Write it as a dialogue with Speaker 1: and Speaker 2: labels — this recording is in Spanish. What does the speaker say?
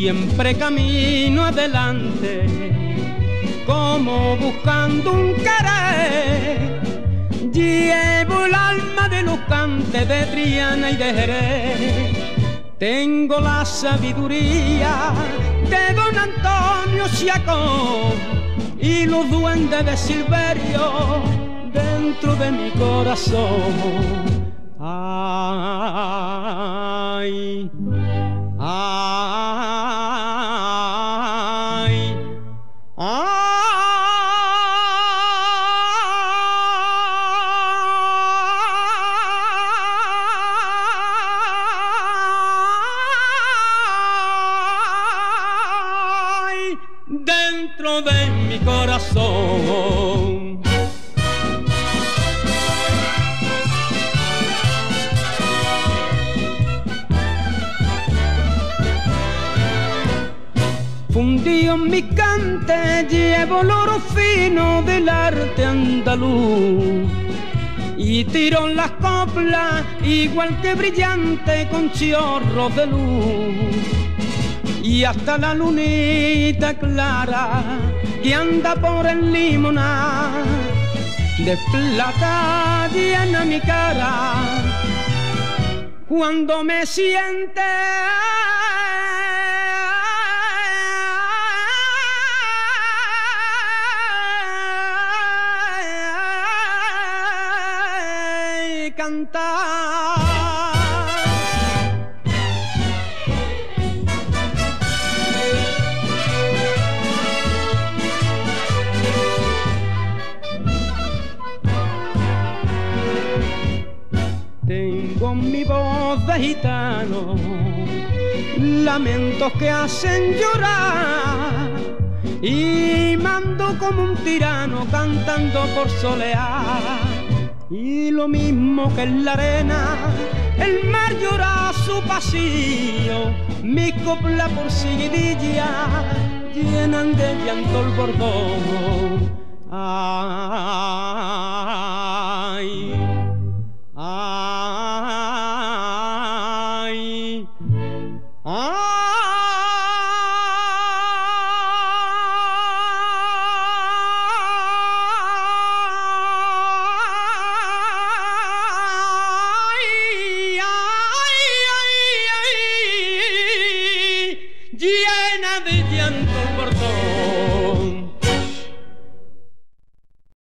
Speaker 1: siempre camino adelante, como buscando un querer. Llevo el alma de los cantes de Triana y de Jerez. Tengo la sabiduría de don Antonio Siacón y los duendes de Silverio dentro de mi corazón. Ay, ay, ay. Dentro de mi corazón. Fundido en mi cante llevo el oro fino del arte andaluz y tiro las coplas igual que brillante con chorros de luz. Y hasta la lunita clara que anda por el limonar de plata llena mi cara cuando me siente cantar. Tengo mi voz de gitano, lamentos que hacen llorar, y mando como un tirano cantando por solear. Y lo mismo que en la arena, el mar llora su pasillo, mi copla por seguidilla llenan de llanto el bordón.